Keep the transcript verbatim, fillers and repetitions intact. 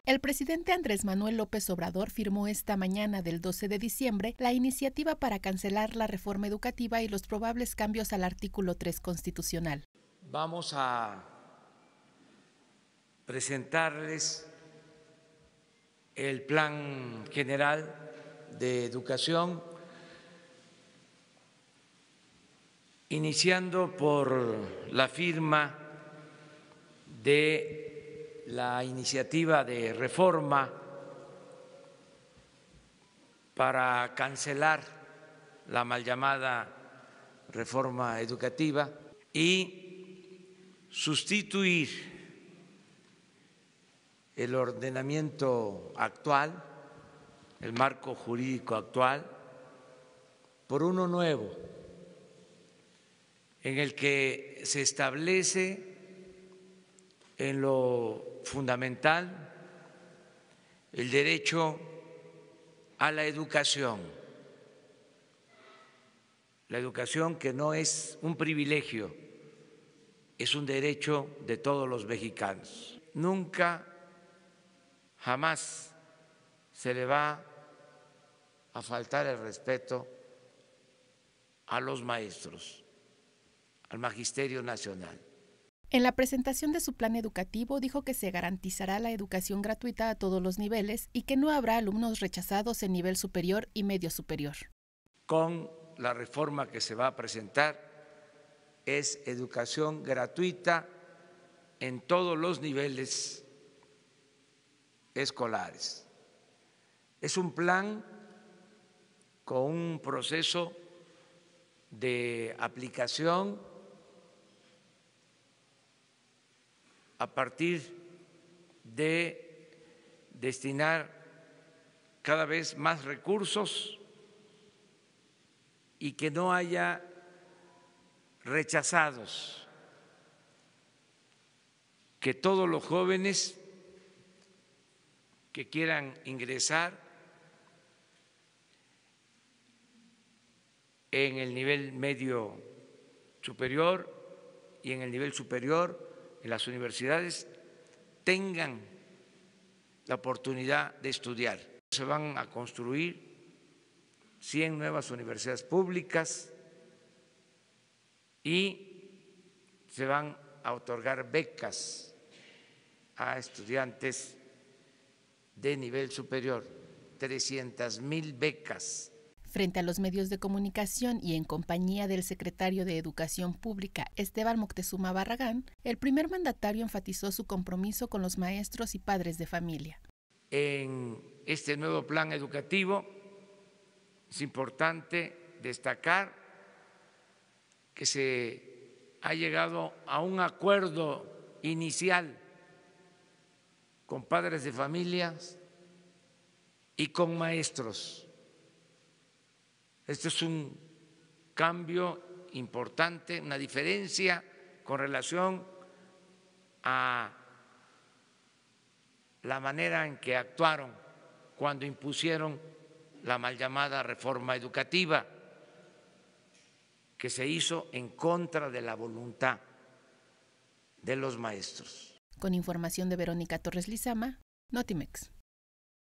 El presidente Andrés Manuel López Obrador firmó esta mañana del doce de diciembre la iniciativa para cancelar la reforma educativa y los probables cambios al artículo tres constitucional. Vamos a presentarles el Plan General de Educación, iniciando por la firma de la iniciativa de reforma para cancelar la mal llamada reforma educativa y sustituir el ordenamiento actual, el marco jurídico actual, por uno nuevo, en el que se establece en lo fundamental el derecho a la educación, la educación que no es un privilegio, es un derecho de todos los mexicanos. Nunca, jamás se le va a faltar el respeto a los maestros, al Magisterio Nacional. En la presentación de su plan educativo dijo que se garantizará la educación gratuita a todos los niveles y que no habrá alumnos rechazados en nivel superior y medio superior. Con la reforma que se va a presentar es educación gratuita en todos los niveles escolares. Es un plan con un proceso de aplicación a partir de destinar cada vez más recursos y que no haya rechazados, que todos los jóvenes que quieran ingresar en el nivel medio superior y en el nivel superior en las universidades tengan la oportunidad de estudiar. Se van a construir cien nuevas universidades públicas y se van a otorgar becas a estudiantes de nivel superior, trescientas mil becas. Frente a los medios de comunicación y en compañía del secretario de Educación Pública, Esteban Moctezuma Barragán, el primer mandatario enfatizó su compromiso con los maestros y padres de familia. En este nuevo plan educativo es importante destacar que se ha llegado a un acuerdo inicial con padres de familias y con maestros. Este es un cambio importante, una diferencia con relación a la manera en que actuaron cuando impusieron la mal llamada reforma educativa, que se hizo en contra de la voluntad de los maestros. Con información de Verónica Torres Lizama, Notimex.